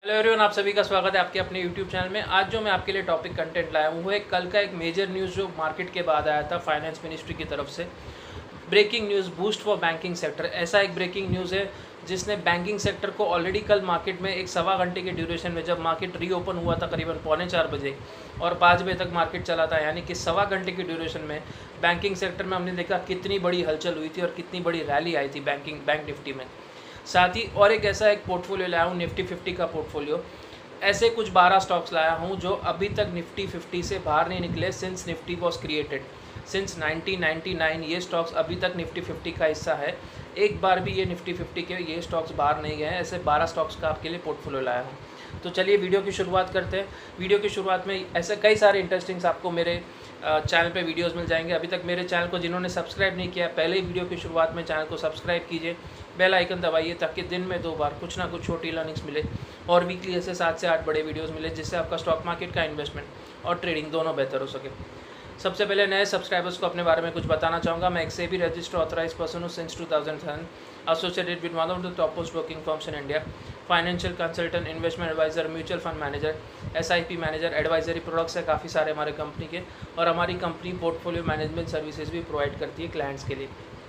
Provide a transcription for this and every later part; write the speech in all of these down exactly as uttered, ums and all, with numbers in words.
Hello everyone, आप सभी का स्वागत है आपके अपने यूट्यूब चैनल में। आज जो मैं आपके लिए टॉपिक कंटेंट लाया हूँ वो एक कल का एक मेजर न्यूज़ जो मार्केट के बाद आया था फाइनेंस मिनिस्ट्री की तरफ से। Breaking news, boost for banking sector. ऐसा एक ब्रेकिंग न्यूज़ है जिसने बैंकिंग सेक्टर को ऑलरेडी कल मार्केट में एक सवा घंटे के ड्यूरेशन में, जब मार्केट रीओपन हुआ था करीबन पौने चार बजे और पाँच बजे तक मार्केट चला था, यानी कि सवा घंटे के ड्यूरेशन में बैंकिंग सेक्टर में हमने देखा कितनी बड़ी हलचल हुई थी और कितनी बड़ी रैली आई थी बैंकिंग बैंक निफ्टी में। साथ ही और एक ऐसा एक पोर्टफोलियो लाया हूँ, निफ्टी फिफ्टी का पोर्टफोलियो। ऐसे कुछ बारह स्टॉक्स लाया हूँ जो अभी तक निफ्टी फिफ्टी से बाहर नहीं निकले since Nifty was created, since nineteen ninety nine. ये स्टॉक्स अभी तक निफ्टी फिफ्टी का हिस्सा है, एक बार भी ये निफ्टी फिफ्टी के ये स्टॉक्स बाहर नहीं गए हैं। ऐसे बारह स्टॉक्स का आपके लिए पोर्टफोलियो लाया हूँ। तो चलिए वीडियो की शुरुआत करते हैं। वीडियो की शुरुआत में ऐसे कई सारे इंटरेस्टिंग्स आपको मेरे चैनल पे वीडियोस मिल जाएंगे। अभी तक मेरे चैनल को जिन्होंने सब्सक्राइब नहीं किया, पहले ही वीडियो की शुरुआत में चैनल को सब्सक्राइब कीजिए, बेल आइकन दबाइए ताकि दिन में दो बार कुछ ना कुछ छोटी लर्निंग्स मिले और वीकली ऐसे सात से आठ बड़े वीडियोस मिले, जिससे आपका स्टॉक मार्केट का इन्वेस्टमेंट और ट्रेडिंग दोनों बेहतर हो सके। सबसे पहले नए सब्सक्राइबर्स को अपने बारे में कुछ बताना चाहूँगा। मैं एक सेबी रजिस्टर्ड ऑथराइज पर्सन हूँ since two thousand seven, associated with one of the top most broking firms in India, financial consultant, investment adviser, mutual fund manager, SIP manager. Advisory products है काफ़ी सारे हमारे कंपनी के, और हमारी कंपनी पोर्टफोलियो मैनेजमेंट सर्विसेज भी प्रोवाइड करती है क्लाइंट्स के लिए।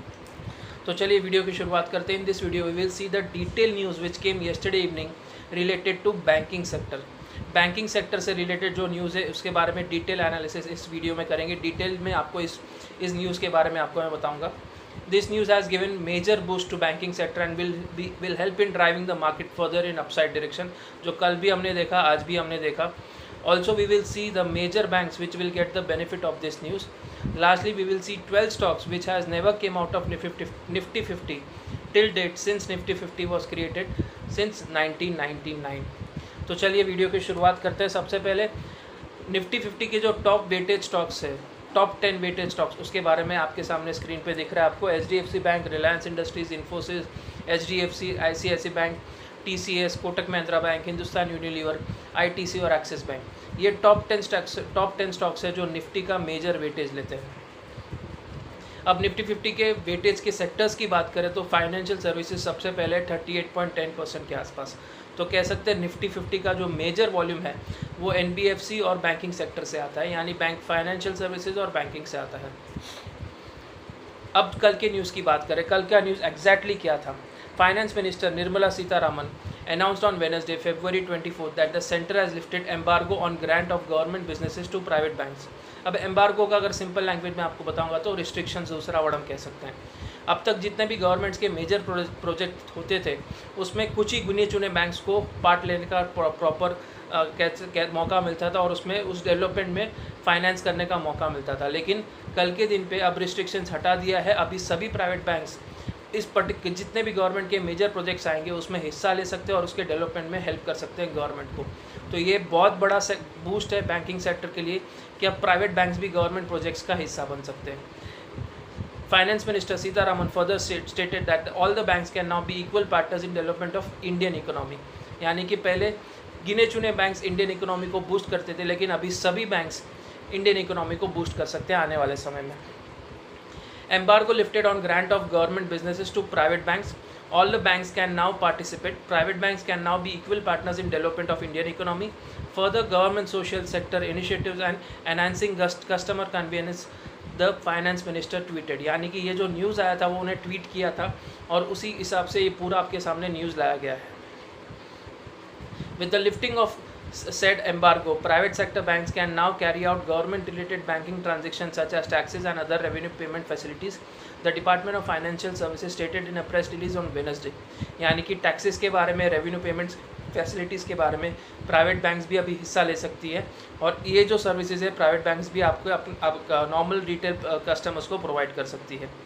तो चलिए वीडियो की शुरुआत करते हैं। In this video we will see the detail news which came yesterday evening related to banking sector. Banking sector से रिलेटेड जो न्यूज़ है उसके बारे में डिटेल एनालिसिस इस वीडियो में करेंगे। डिटेल में आपको इस इस न्यूज़ के बारे में आपको मैं बताऊंगा। This news has given major boost to banking sector and will will help in driving the market further in upside direction. जो कल भी हमने देखा, आज भी हमने देखा। Also we will see the major banks which will get the benefit of this news. Lastly we will see twelve stocks which has never came out of Nifty fifty till date since Nifty fifty was created since nineteen ninety nine. तो चलिए video की शुरुआत करते हैं। सबसे पहले Nifty fifty के जो टॉप वेटेज स्टॉक्स है, टॉप टेन वेटेज स्टॉक्स, उसके बारे में आपके सामने स्क्रीन पे दिख रहा है आपको। H D F C bank, Reliance Industries, Infosys, H D F C, I C I C bank, T C S, Kotak Mahindra bank, Hindustan Unilever, I T C और एक्सिस बैंक। ये top ten stocks top ten stocks है जो Nifty का major weightage लेते हैं। अब Nifty fifty के weightage के सेक्टर्स की बात करें तो फाइनेंशियल सर्विसेज सबसे पहले thirty eight point ten percent के आसपास। तो कह सकते हैं निफ्टी फिफ्टी का जो मेजर वॉल्यूम है वो एन बी एफ सी और बैंकिंग सेक्टर से आता है, यानी बैंक, फाइनेंशियल सर्विसेज और बैंकिंग से आता है। अब कल के न्यूज़ की बात करें, कल का न्यूज़ एग्जैक्टली क्या था। Finance minister Nirmala Sitharaman announced on Wednesday, February twenty-fourth, that the center has lifted embargo on grant of government businesses to private banks. अब एम्बार्गो का अगर सिंपल लैंग्वेज में आपको बताऊंगा तो रिस्ट्रिक्शंस दूसरा वर्ड हम कह सकते हैं। अब तक जितने भी गवर्नमेंट्स के मेजर प्रोजेक्ट होते थे उसमें कुछ ही गिने चुने बैंक्स को पार्ट लेने का प्रॉपर मौका मिलता था और उसमें उस डेवलपमेंट में फाइनेंस करने का मौका मिलता था। लेकिन कल के दिन पे अब रिस्ट्रिक्शंस हटा दिया है। अभी सभी प्राइवेट बैंक्स इस पर्टिकुलर जितने भी गवर्नमेंट के मेजर प्रोजेक्ट्स आएंगे उसमें हिस्सा ले सकते हैं और उसके डेवलपमेंट में हेल्प कर सकते हैं गवर्नमेंट को। तो ये बहुत बड़ा बूस्ट है बैंकिंग सेक्टर के लिए कि अब प्राइवेट बैंक्स भी गवर्नमेंट प्रोजेक्ट्स का हिस्सा बन सकते हैं। Finance minister Sitharaman further stated that all the banks can now be equal partners in development of Indian economy. यानी कि पहले गिने चुने बैंक्स इंडियन इकोनॉमी को बूस्ट करते थे, लेकिन अभी सभी बैंक्स इंडियन इकोनॉमी को बूस्ट कर सकते हैं आने वाले समय में। Embargo lifted on grant of government businesses to private banks. All the banks can now participate. Private banks can now be equal partners in development of Indian economy. Further government social sector initiatives and enhancing customer convenience, the finance minister tweeted. यानी कि ये जो news आया था वो उन्हें tweet किया था और उसी हिसाब से ये पूरा आपके सामने न्यूज़ लाया गया है। With the lifting of said embargo, private sector banks can now carry out government related banking transactions such as taxes and other revenue payment facilities, the Department of Financial Services stated in a press release on Wednesday. यानी कि taxes के बारे में, revenue payments facilities के बारे में private banks भी अभी हिस्सा ले सकती है और ये जो सर्विसेज है प्राइवेट बैंक्स भी आपको अपने नॉर्मल रिटेल कस्टमर्स को प्रोवाइड कर सकती है।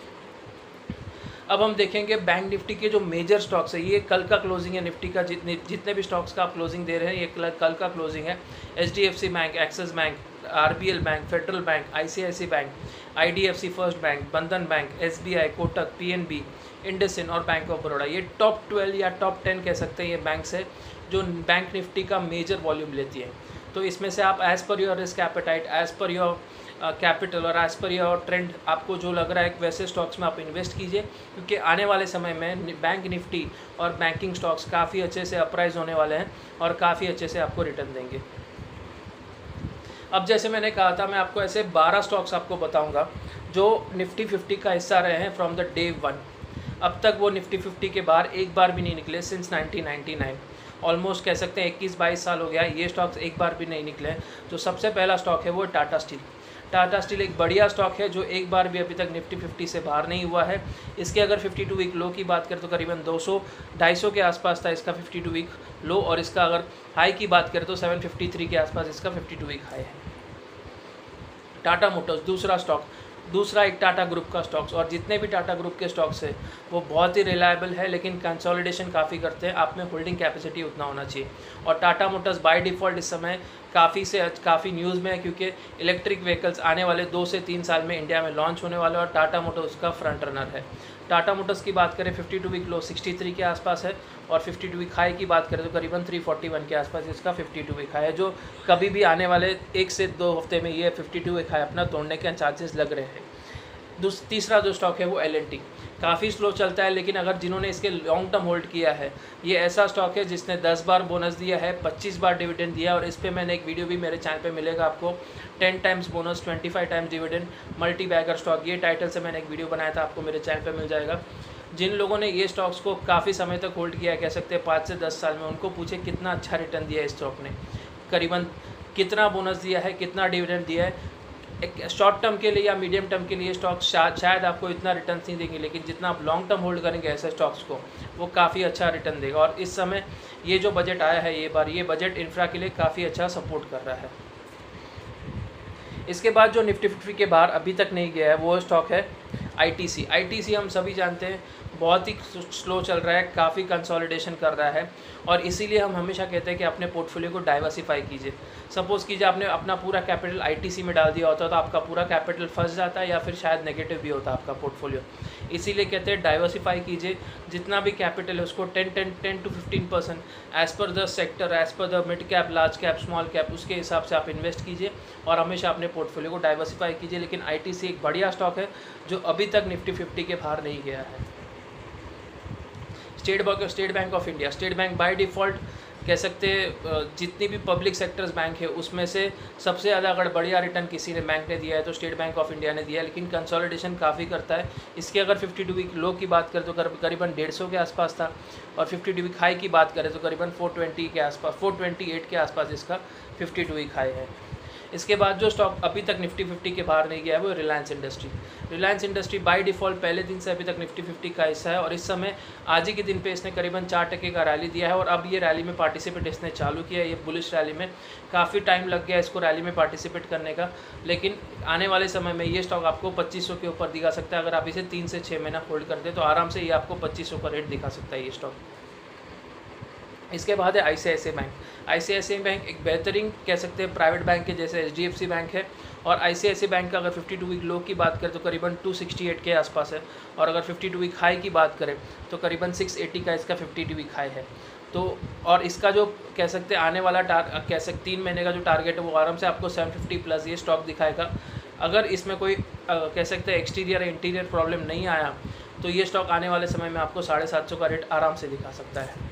अब हम देखेंगे बैंक निफ्टी के जो मेजर स्टॉक्स है। ये कल का क्लोजिंग है निफ्टी का, जितने जितने भी स्टॉक्स का आप क्लोजिंग दे रहे हैं ये कल का क्लोजिंग है। H D F C bank, Axis bank, R B L bank, federal bank, I C I C bank, I D F C first bank, Bandhan bank, S B I, Kotak, P N B, IndusInd और bank of Baroda. ये top twelve या top ten कह सकते हैं ये banks है जो bank Nifty का मेजर वॉल्यूम लेती है। तो इसमें से आप as per your risk appetite, as per your capital और एज पर योर ट्रेंड आपको जो लग रहा है वैसे स्टॉक्स में आप इन्वेस्ट कीजिए, क्योंकि आने वाले समय में बैंक निफ्टी और बैंकिंग स्टॉक्स काफ़ी अच्छे से अप्राइज होने वाले हैं और काफ़ी अच्छे से आपको रिटर्न देंगे। अब जैसे मैंने कहा था, मैं आपको ऐसे बारह स्टॉक्स आपको बताऊंगा जो निफ्टी फिफ्टी का हिस्सा रहे हैं फ्रॉम द डे वन। अब तक वो निफ्टी फिफ्टी के बाहर एक बार भी नहीं निकले since nineteen ninety nine. Almost कह सकते हैं इक्कीस बाईस साल हो गया ये स्टॉक्स एक बार भी नहीं निकले। तो सबसे पहला स्टॉक है वो टाटा स्टील। टाटा स्टील एक बढ़िया स्टॉक है जो एक बार भी अभी तक निफ्टी फिफ्टी से बाहर नहीं हुआ है। इसके अगर फिफ्टी टू वीक लो की बात करें तो करीबन दो सौ ढाई सौ के आसपास था इसका फिफ्टी टू वीक लो, और इसका अगर हाई की बात करें तो सेवन फिफ्टी थ्री के आसपास इसका फिफ्टी टू वीक हाई है। टाटा मोटर्स दूसरा स्टॉक, दूसरा एक टाटा ग्रुप का स्टॉक्स, और जितने भी टाटा ग्रुप के स्टॉक्स है वो बहुत ही रिलायबल है, लेकिन कंसोलिडेशन काफ़ी करते हैं, आप में होल्डिंग कैपेसिटी उतना होना चाहिए। और टाटा मोटर्स बाय डिफ़ॉल्ट इस समय काफ़ी से काफ़ी न्यूज़ में है, क्योंकि इलेक्ट्रिक व्हीकल्स आने वाले दो से तीन साल में इंडिया में लॉन्च होने वाले, और टाटा मोटर्स उसका फ्रंट रनर है। टाटा मोटर्स की बात करें fifty two week low sixty three के आसपास है, और फिफ्टी टू वीक हाई की बात करें तो करीबन थ्री फोर्टी वन के आसपास इसका फिफ्टी टू वीक हाई है, जो कभी भी आने वाले एक से दो हफ्ते में ये फिफ्टी टू वीक हाई अपना तोड़ने के चांसेस लग रहे हैं। दूस तीसरा जो स्टॉक है वो एल एन टी, काफ़ी स्लो चलता है, लेकिन अगर जिन्होंने इसके लॉन्ग टर्म होल्ड किया है, ये ऐसा स्टॉक है जिसने दस बार बोनस दिया है, पच्चीस बार डिविडेंड दिया है, और इस पे मैंने एक वीडियो भी मेरे चैनल पे मिलेगा आपको, ten times bonus twenty five times dividend multi bagger stock, ये टाइटल से मैंने एक वीडियो बनाया था, आपको मेरे चैनल पे मिल जाएगा। जिन लोगों ने ये स्टॉक्स को काफ़ी समय तक होल्ड किया है, कह सकते हैं पाँच से दस साल में, उनको पूछे कितना अच्छा रिटर्न दिया है इस स्टॉक ने, करीबन कितना बोनस दिया है, कितना डिविडेंड दिया है। एक शॉर्ट टर्म के लिए या मीडियम टर्म के लिए स्टॉक्स शायद शायद आपको इतना रिटर्न नहीं देंगे, लेकिन जितना आप लॉन्ग टर्म होल्ड करेंगे ऐसे स्टॉक्स को, वो काफ़ी अच्छा रिटर्न देगा। और इस समय ये जो बजट आया है ये बार, ये बजट इंफ्रा के लिए काफ़ी अच्छा सपोर्ट कर रहा है। इसके बाद जो निफ्टी फिफ्टी के बाहर अभी तक नहीं गया है वो स्टॉक है आई टी सी। आई टी सी हम सभी जानते हैं बहुत ही स्लो चल रहा है, काफ़ी कंसोलिडेशन कर रहा है, और इसीलिए हम हमेशा कहते हैं कि अपने पोर्टफोलियो को डाइवर्सिफाई कीजिए। सपोज़ कीजिए आपने अपना पूरा कैपिटल आईटीसी में डाल दिया होता तो आपका पूरा कैपिटल फंस जाता है, या फिर शायद नेगेटिव भी होता आपका पोर्टफोलियो। इसीलिए कहते हैं डाइवर्सिफाई कीजिए, जितना भी कैपिटल है उसको ten ten ten to fifteen percent as per the sector, as per the mid cap, large cap, small cap, उसके हिसाब से आप इन्वेस्ट कीजिए और हमेशा अपने पोर्टफोलियो को डाइवर्सिफाई कीजिए। लेकिन आईटीसी एक बढ़िया स्टॉक है जो अभी तक निफ्टी फिफ्टी के बाहर नहीं गया है। State bank state bank of India, state bank by default कह सकते हैं जितनी भी पब्लिक सेक्टर्स बैंक है उसमें से सबसे ज़्यादा अगर बढ़िया रिटर्न किसी ने बैंक ने दिया है तो स्टेट बैंक ऑफ इंडिया ने दिया है, लेकिन कंसोलिडेशन काफ़ी करता है। इसके अगर फिफ्टी टू वीक लो की बात करें तो करीबन डेढ़ सौ के आसपास था, और फिफ्टी टू वीक हाई की बात करें तो करीबन फोर ट्वेंटी के आसपास, फोर ट्वेंटी एट के आसपास इसका फिफ्टी टू वीक हाई है। इसके बाद जो स्टॉक अभी तक निफ्टी फिफ्टी के बाहर नहीं गया है वो Reliance industry. Reliance industry by default पहले दिन से अभी तक निफ्टी फिफ्टी का हिस्सा है, और इस समय आज ही के दिन पे इसने करीबन चार टके का रैली दिया है, और अब ये रैली में पार्टिसिपेट इसने चालू किया है। ये बुलिश रैली में काफ़ी टाइम लग गया इसको रैली में पार्टिसिपेट करने का, लेकिन आने वाले समय में ये स्टॉक आपको पच्चीस सौ के ऊपर दिखा सकता है। अगर आप इसे तीन से छः महीना होल्ड करते हैं तो आराम से ये आपको पच्चीस सौ का रेट दिखा सकता है ये स्टॉक। इसके बाद है आईसीआईसीआई बैंक। आईसीआईसीआई बैंक एक बेहतरीन कह सकते हैं प्राइवेट बैंक के जैसे एचडीएफसी बैंक है, और आईसीआईसीआई बैंक का अगर फिफ्टी टू वीक लो की बात करें तो करीबन टू सिक्सटी एट के आसपास है, और अगर फिफ्टी टू वीक हाई की बात करें तो करीबन सिक्स एटी का इसका फिफ्टी टू वीक हाई है। तो और इसका जो कह सकते हैं आने वाला टार कह सकते तीन महीने का जो टारगेट है वो आराम से आपको सेवन फिफ्टी प्लस ये स्टॉक दिखाएगा। अगर इसमें कोई कह सकते हैं एक्सटीरियर या इंटीरियर प्रॉब्लम नहीं आया तो ये स्टॉक आने वाले समय में आपको साढ़े सात सौ का रेट आराम से दिखा सकता है।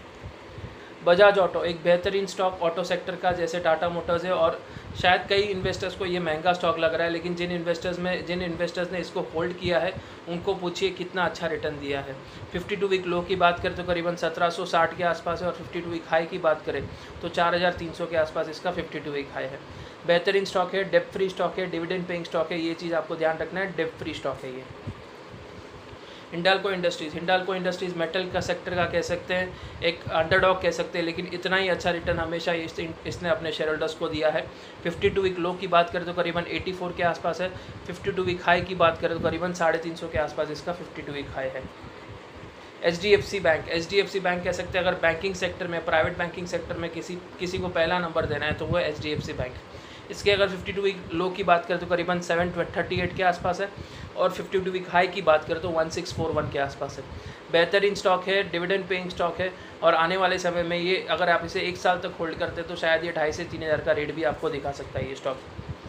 बजाज ऑटो एक बेहतरीन स्टॉक ऑटो सेक्टर का जैसे टाटा मोटर्स है, और शायद कई इन्वेस्टर्स को ये महंगा स्टॉक लग रहा है, लेकिन जिन इन्वेस्टर्स में जिन इन्वेस्टर्स ने इसको होल्ड किया है उनको पूछिए कितना अच्छा रिटर्न दिया है। फिफ्टी टू वीक लो की बात करें तो करीबन सत्रह सौ साठ के आसपास है, और फिफ्टी टू वीक हाई की बात करें तो चार हज़ार तीन सौ के आसपास इसका फिफ्टी टू वीक हाई है। बेहतरीन स्टॉक है, डेप्ट फ्री स्टॉक है, डिविडेंड पेइंग स्टॉक है, ये चीज़ आपको ध्यान रखना है, डेप्ट फ्री स्टॉक है ये। Hindalco industries, Hindalco industries metal का सेक्टर का कह सकते हैं एक अंडरडॉग कह सकते हैं, लेकिन इतना ही अच्छा रिटर्न हमेशा इस, इसने अपने शेयर होल्डर्स को दिया है। फिफ्टी टू वीक लो की बात करें तो करीबन एटी फोर के आसपास है, फिफ्टी टू वीक हाई की बात करें तो करीबन साढ़े तीन सौ के आसपास इसका फिफ्टी टू वीक हाई है। H D F C bank, H D F C bank कह सकते हैं अगर बैंकिंग सेक्टर में, प्राइवेट बैंकिंग सेक्टर में किसी किसी को पहला नंबर देना है तो वो H D F C bank. इसके अगर फिफ्टी टू वीक लो की बात करें तो करीबन सेवन थर्टी एट के आसपास है, और फिफ्टी टू वीक हाई की बात करें तो वन सिक्स फोर वन के आसपास है। बेहतरीन स्टॉक है, डिविडेंड पेइंग स्टॉक है, और आने वाले समय में ये अगर आप इसे एक साल तक होल्ड करते हैं तो शायद ये ढाई से तीन हज़ार का रेट भी आपको दिखा सकता है ये स्टॉक।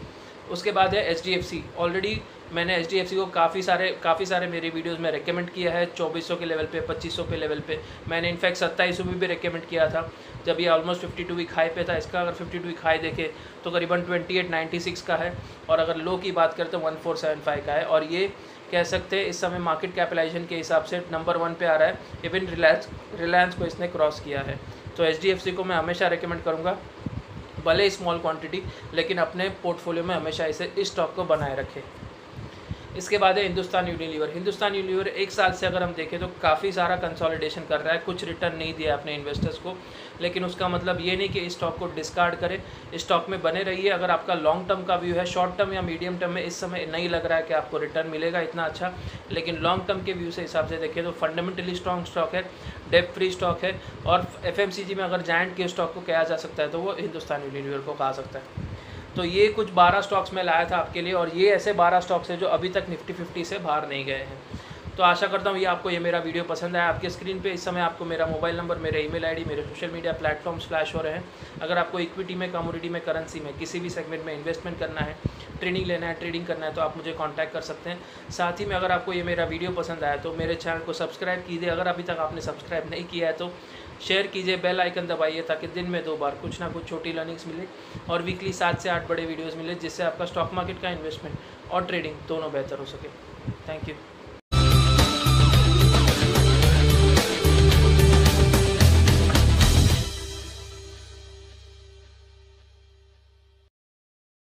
उसके बाद है H D F C. Already मैंने एच डी एफ सी को काफ़ी सारे काफ़ी सारे मेरे वीडियोस में रेकमेंड किया है, चौबीस सौ के लेवल पे, पच्चीस सौ के लेवल पे। मैंने इनफैक्ट सत्ताईस सौ में भी रेकमेंड किया था जब ये almost fifty two week high पे था। इसका अगर फिफ्टी टू वीक हाई देखे तो करीबन ट्वेंटी एट नाइन्टी सिक्स का है, और अगर लो की बात करें तो वन फोर सेवन फाइव का है। और ये कह सकते हैं इस समय मार्केट कैपिटलाइजेशन के हिसाब से नंबर वन पे आ रहा है। इवन रिलायंस रिलायंस को इसने क्रॉस किया है। तो एच डी एफ सी को मैं हमेशा रेकमेंड करूँगा, भले स्मॉल क्वांटिटी, लेकिन अपने पोर्टफोलियो में हमेशा इसे इस स्टॉक को बनाए रखें। इसके बाद है हिंदुस्तान यूनिलीवर। हिंदुस्तान यूनिलीवर एक साल से अगर हम देखें तो काफ़ी सारा कंसोलिडेशन कर रहा है, कुछ रिटर्न नहीं दिया अपने इन्वेस्टर्स को, लेकिन उसका मतलब ये नहीं कि इस स्टॉक को डिस्कार्ड करें, स्टॉक में बने रहिए। अगर आपका लॉन्ग टर्म का व्यू है, शॉर्ट टर्म या मीडियम टर्म में इस समय नहीं लग रहा है कि आपको रिटर्न मिलेगा इतना अच्छा, लेकिन लॉन्ग टर्म के व्यू से हिसाब से देखें तो फंडामेंटली स्ट्रॉन्ग स्टॉक है, डेट फ्री स्टॉक है। और एफ एम सी जी में अगर जायंट के स्टॉक को कहा जा सकता है तो वो हिंदुस्तान यूनिलीवर को कहा सकता है। तो ये कुछ बारह स्टॉक्स में लाया था आपके लिए, और ये ऐसे बारह स्टॉक्स हैं जो अभी तक निफ्टी फिफ्टी से बाहर नहीं गए हैं। तो आशा करता हूँ ये आपको ये मेरा वीडियो पसंद आया। आपके स्क्रीन पे इस समय आपको मेरा मोबाइल नंबर, मेरे ईमेल आईडी, मेरे सोशल मीडिया प्लेटफॉर्म्स फ्लैश हो रहे हैं। अगर आपको इक्विटी में, कमोडिटी में, करेंसी में, किसी भी सेगमेंट में इन्वेस्टमेंट करना है, ट्रेनिंग लेना है, ट्रेडिंग करना है, तो आप मुझे कॉन्टैक्ट कर सकते हैं। साथ ही में अगर आपको ये मेरा वीडियो पसंद आया तो मेरे चैनल को सब्सक्राइब कीजिए। अगर अभी तक आपने सब्सक्राइब नहीं किया है तो शेयर कीजिए, बेल आइकन दबाइए, ताकि दिन में दो बार कुछ ना कुछ छोटी लर्निंग्स मिले और वीकली सात से आठ बड़े वीडियोस मिले, जिससे आपका स्टॉक मार्केट का इन्वेस्टमेंट और ट्रेडिंग दोनों बेहतर हो सके। Thank you.